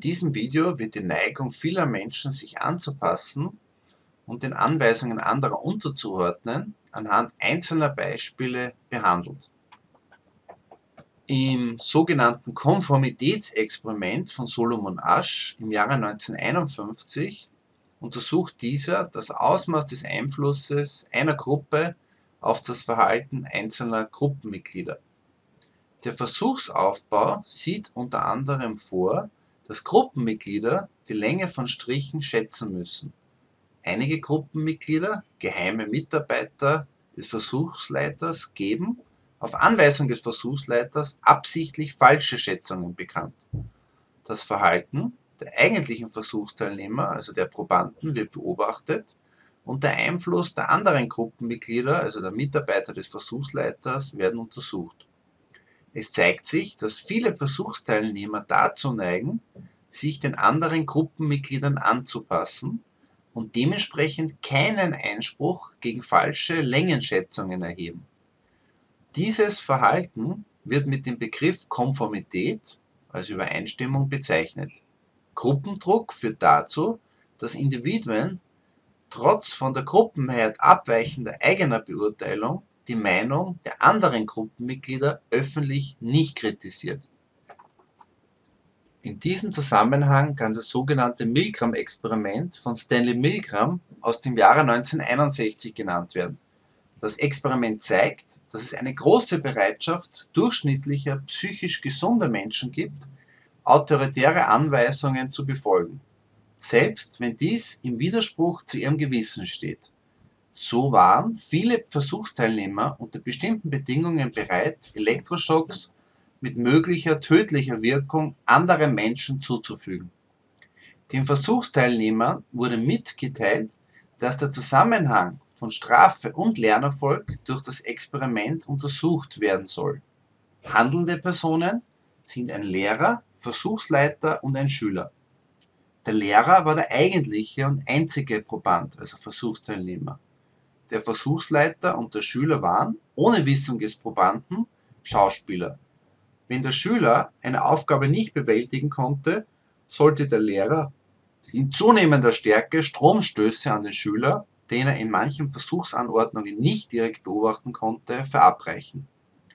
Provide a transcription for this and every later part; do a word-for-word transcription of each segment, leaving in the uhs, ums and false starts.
diesem Video wird die Neigung vieler Menschen, sich anzupassen und den Anweisungen anderer unterzuordnen, anhand einzelner Beispiele behandelt. Im sogenannten Konformitätsexperiment von Solomon Asch im Jahre neunzehnhunderteinundfünfzig untersucht dieser das Ausmaß des Einflusses einer Gruppe auf das Verhalten einzelner Gruppenmitglieder. Der Versuchsaufbau sieht unter anderem vor, dass Gruppenmitglieder die Länge von Strichen schätzen müssen. Einige Gruppenmitglieder, geheime Mitarbeiter des Versuchsleiters, geben, auf Anweisung des Versuchsleiters, absichtlich falsche Schätzungen bekannt. Das Verhalten der eigentlichen Versuchsteilnehmer, also der Probanden, wird beobachtet und der Einfluss der anderen Gruppenmitglieder, also der Mitarbeiter des Versuchsleiters, werden untersucht. Es zeigt sich, dass viele Versuchsteilnehmer dazu neigen, sich den anderen Gruppenmitgliedern anzupassen und dementsprechend keinen Einspruch gegen falsche Längenschätzungen erheben. Dieses Verhalten wird mit dem Begriff Konformität als Übereinstimmung bezeichnet. Gruppendruck führt dazu, dass Individuen trotz von der Gruppenmehrheit abweichender eigener Beurteilung die Meinung der anderen Gruppenmitglieder öffentlich nicht kritisiert. In diesem Zusammenhang kann das sogenannte Milgram-Experiment von Stanley Milgram aus dem Jahre neunzehnhunderteinundsechzig genannt werden. Das Experiment zeigt, dass es eine große Bereitschaft durchschnittlicher, psychisch gesunder Menschen gibt, autoritäre Anweisungen zu befolgen, selbst wenn dies im Widerspruch zu ihrem Gewissen steht. So waren viele Versuchsteilnehmer unter bestimmten Bedingungen bereit, Elektroschocks mit möglicher tödlicher Wirkung anderen Menschen zuzufügen. Den Versuchsteilnehmern wurde mitgeteilt, dass der Zusammenhang von Strafe und Lernerfolg durch das Experiment untersucht werden soll. Handelnde Personen sind ein Lehrer, Versuchsleiter und ein Schüler. Der Lehrer war der eigentliche und einzige Proband, also Versuchsteilnehmer. Der Versuchsleiter und der Schüler waren, ohne Wissung des Probanden, Schauspieler. Wenn der Schüler eine Aufgabe nicht bewältigen konnte, sollte der Lehrer in zunehmender Stärke Stromstöße an den Schüler, den er in manchen Versuchsanordnungen nicht direkt beobachten konnte, verabreichen.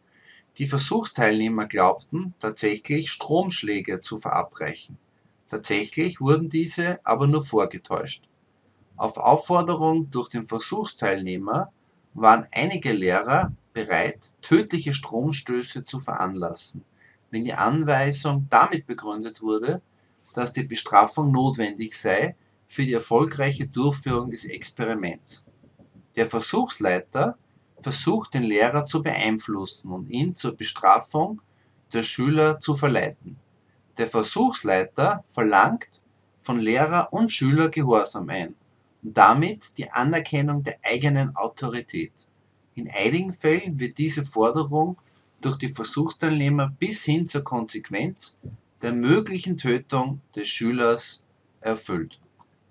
Die Versuchsteilnehmer glaubten, tatsächlich Stromschläge zu verabreichen. Tatsächlich wurden diese aber nur vorgetäuscht. Auf Aufforderung durch den Versuchsteilnehmer waren einige Lehrer bereit, tödliche Stromstöße zu veranlassen, wenn die Anweisung damit begründet wurde, dass die Bestrafung notwendig sei für die erfolgreiche Durchführung des Experiments. Der Versuchsleiter versucht, den Lehrer zu beeinflussen und ihn zur Bestrafung der Schüler zu verleiten. Der Versuchsleiter verlangt von Lehrer und Schüler Gehorsam ein und damit die Anerkennung der eigenen Autorität. In einigen Fällen wird diese Forderung durch die Versuchsteilnehmer bis hin zur Konsequenz der möglichen Tötung des Schülers erfüllt.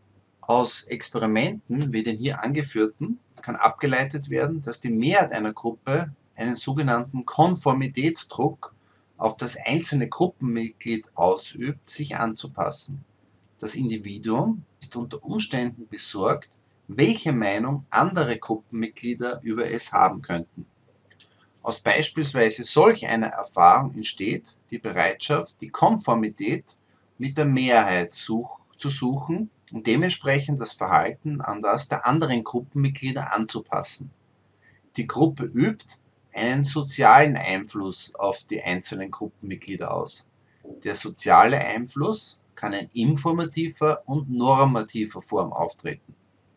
Aus Experimenten wie den hier angeführten kann abgeleitet werden, dass die Mehrheit einer Gruppe einen sogenannten Konformitätsdruck auf das einzelne Gruppenmitglied ausübt, sich anzupassen. Das Individuum ist unter Umständen besorgt, welche Meinung andere Gruppenmitglieder über es haben könnten. Aus beispielsweise solch einer Erfahrung entsteht die Bereitschaft, die Konformität mit der Mehrheit such, zu suchen und dementsprechend das Verhalten an das der anderen Gruppenmitglieder anzupassen. Die Gruppe übt einen sozialen Einfluss auf die einzelnen Gruppenmitglieder aus. Der soziale Einfluss kann in informativer und normativer Form auftreten.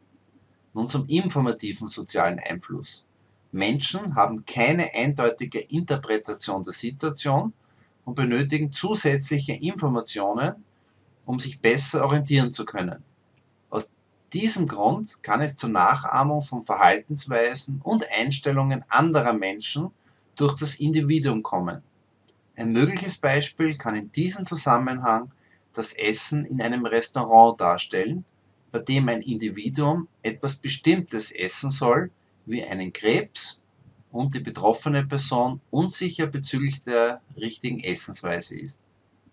Nun zum informativen sozialen Einfluss. Menschen haben keine eindeutige Interpretation der Situation und benötigen zusätzliche Informationen, um sich besser orientieren zu können. Aus diesem Grund kann es zur Nachahmung von Verhaltensweisen und Einstellungen anderer Menschen durch das Individuum kommen. Ein mögliches Beispiel kann in diesem Zusammenhang das Essen in einem Restaurant darstellen, bei dem ein Individuum etwas Bestimmtes essen soll, wie einen Krebs, und die betroffene Person unsicher bezüglich der richtigen Essensweise ist.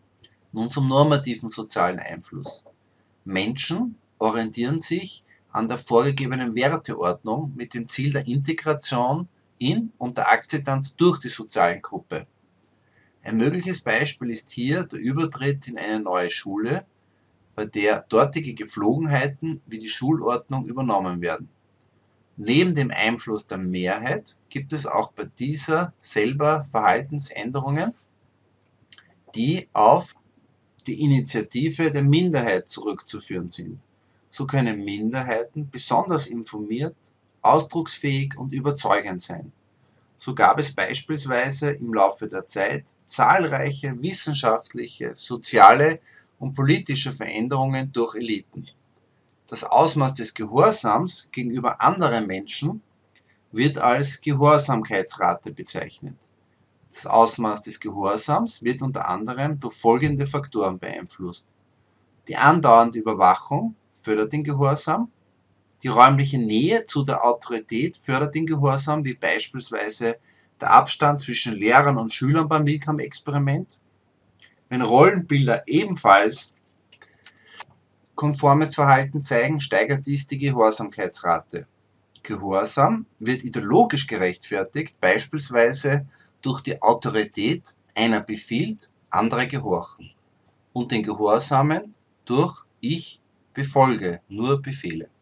Nun zum normativen sozialen Einfluss. Menschen orientieren sich an der vorgegebenen Werteordnung mit dem Ziel der Integration in und der Akzeptanz durch die sozialen Gruppe. Ein mögliches Beispiel ist hier der Übertritt in eine neue Schule, bei der dortige Gepflogenheiten wie die Schulordnung übernommen werden. Neben dem Einfluss der Mehrheit gibt es auch bei dieser selber Verhaltensänderungen, die auf die Initiative der Minderheit zurückzuführen sind. So können Minderheiten besonders informiert, ausdrucksfähig und überzeugend sein. So gab es beispielsweise im Laufe der Zeit zahlreiche wissenschaftliche, soziale und politische Veränderungen durch Eliten. Das Ausmaß des Gehorsams gegenüber anderen Menschen wird als Gehorsamkeitsrate bezeichnet. Das Ausmaß des Gehorsams wird unter anderem durch folgende Faktoren beeinflusst: Die andauernde Überwachung fördert den Gehorsam, die räumliche Nähe zu der Autorität fördert den Gehorsam, wie beispielsweise der Abstand zwischen Lehrern und Schülern beim Milgram-Experiment. Wenn Rollenbilder ebenfalls konformes Verhalten zeigen, steigert dies die Gehorsamkeitsrate. Gehorsam wird ideologisch gerechtfertigt, beispielsweise durch die Autorität, einer befiehlt, andere gehorchen, und den Gehorsamen durch ich befolge nur Befehle.